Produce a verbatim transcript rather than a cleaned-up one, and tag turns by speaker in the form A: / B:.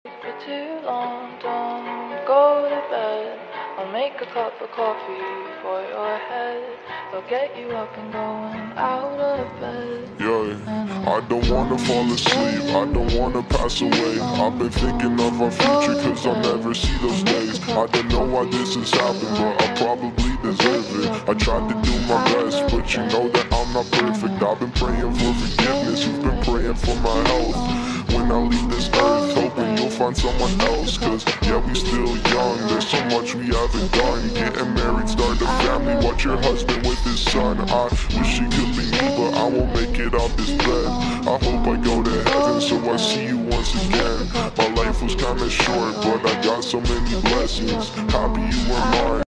A: For too long, don't go to bed. I'll make a cup of coffee for your head. I'll get you up and going out of bed.
B: Yeah, I don't wanna fall asleep, I don't wanna pass away. I've been thinking of our future cause I'll never see those days. I don't know why this has happened, but I probably deserve it. I tried to do my best, but you know that I'm not perfect. I've been praying for forgiveness, you've been praying for my health. When I leave this earth, hoping you'll find someone else. Cause yeah, we still young, there's so much we haven't done. Getting married, start a family, watch your husband with his son. I wish it could be me, but I won't make it off this bed. I hope I go to heaven, so I see you once again. My life was kinda short, but I got so many blessings. Happy you were mine.